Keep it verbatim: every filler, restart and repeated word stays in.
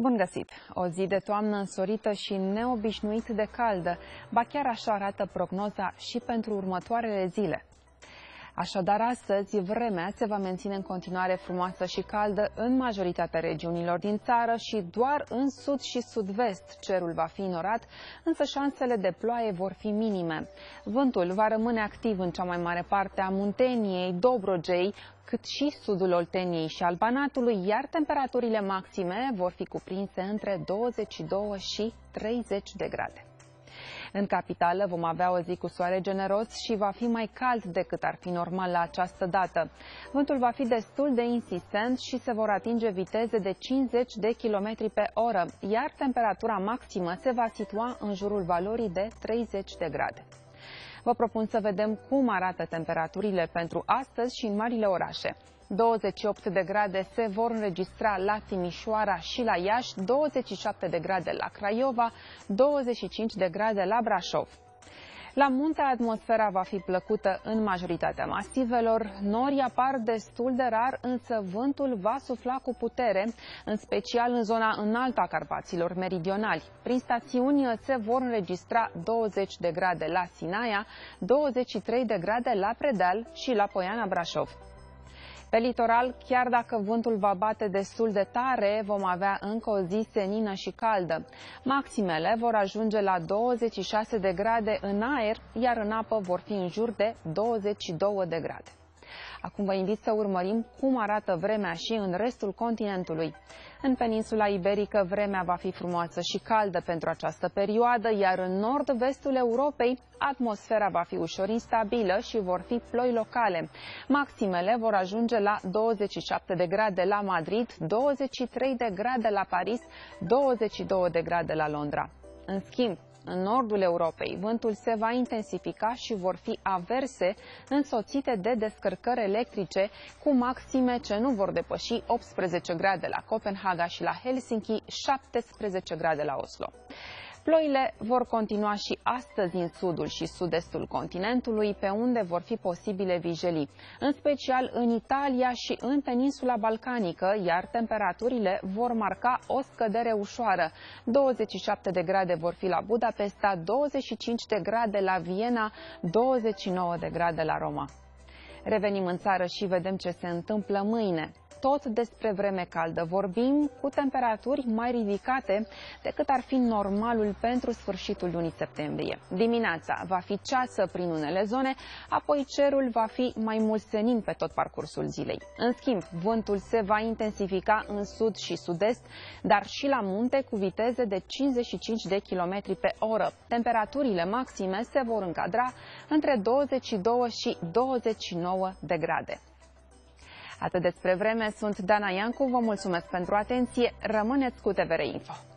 Bun găsit! O zi de toamnă însorită și neobișnuit de caldă, ba chiar așa arată prognoza și pentru următoarele zile. Așadar, astăzi, vremea se va menține în continuare frumoasă și caldă în majoritatea regiunilor din țară și doar în sud și sud-vest cerul va fi înorat, însă șansele de ploaie vor fi minime. Vântul va rămâne activ în cea mai mare parte a Munteniei, Dobrogei, cât și sudul Olteniei și al Banatului, iar temperaturile maxime vor fi cuprinse între douăzeci și doi și treizeci de grade. În capitală vom avea o zi cu soare generos și va fi mai cald decât ar fi normal la această dată. Vântul va fi destul de insistent și se vor atinge viteze de cincizeci de kilometri pe oră, iar temperatura maximă se va situa în jurul valorii de treizeci de grade. Vă propun să vedem cum arată temperaturile pentru astăzi și în marile orașe. douăzeci și opt de grade se vor înregistra la Timișoara și la Iași, douăzeci și șapte de grade la Craiova, douăzeci și cinci de grade la Brașov. La munte, atmosfera va fi plăcută în majoritatea masivelor, norii apar destul de rar, însă vântul va sufla cu putere, în special în zona înaltă a Carpaților meridionali. Prin stațiuni se vor înregistra douăzeci de grade la Sinaia, douăzeci și trei de grade la Predeal și la Poiana Brașov. Pe litoral, chiar dacă vântul va bate destul de tare, vom avea încă o zi senină și caldă. Maximele vor ajunge la douăzeci și șase de grade în aer, iar în apă vor fi în jur de douăzeci și doi de grade. Acum vă invit să urmărim cum arată vremea și în restul continentului. În peninsula iberică, vremea va fi frumoasă și caldă pentru această perioadă, iar în nord-vestul Europei, atmosfera va fi ușor instabilă și vor fi ploi locale. Maximele vor ajunge la douăzeci și șapte de grade la Madrid, douăzeci și trei de grade la Paris, douăzeci și doi de grade la Londra. În schimb, în nordul Europei, vântul se va intensifica și vor fi averse însoțite de descărcări electrice cu maxime ce nu vor depăși optsprezece grade la Copenhaga și la Helsinki, șaptesprezece grade la Oslo. Ploile vor continua și astăzi în sudul și sud-estul continentului, pe unde vor fi posibile vijelii, în special în Italia și în peninsula balcanică, iar temperaturile vor marca o scădere ușoară. douăzeci și șapte de grade vor fi la Budapesta, douăzeci și cinci de grade la Viena, douăzeci și nouă de grade la Roma. Revenim în țară și vedem ce se întâmplă mâine. Tot despre vreme caldă vorbim, cu temperaturi mai ridicate decât ar fi normalul pentru sfârșitul lunii septembrie. Dimineața va fi ceasă prin unele zone, apoi cerul va fi mai mult senin pe tot parcursul zilei. În schimb, vântul se va intensifica în sud și sud-est, dar și la munte cu viteze de cincizeci și cinci de kilometri pe oră. Temperaturile maxime se vor încadra între douăzeci și doi și douăzeci și nouă de grade. Atât despre vreme, sunt Dana Iancu, vă mulțumesc pentru atenție, rămâneți cu T V R Info.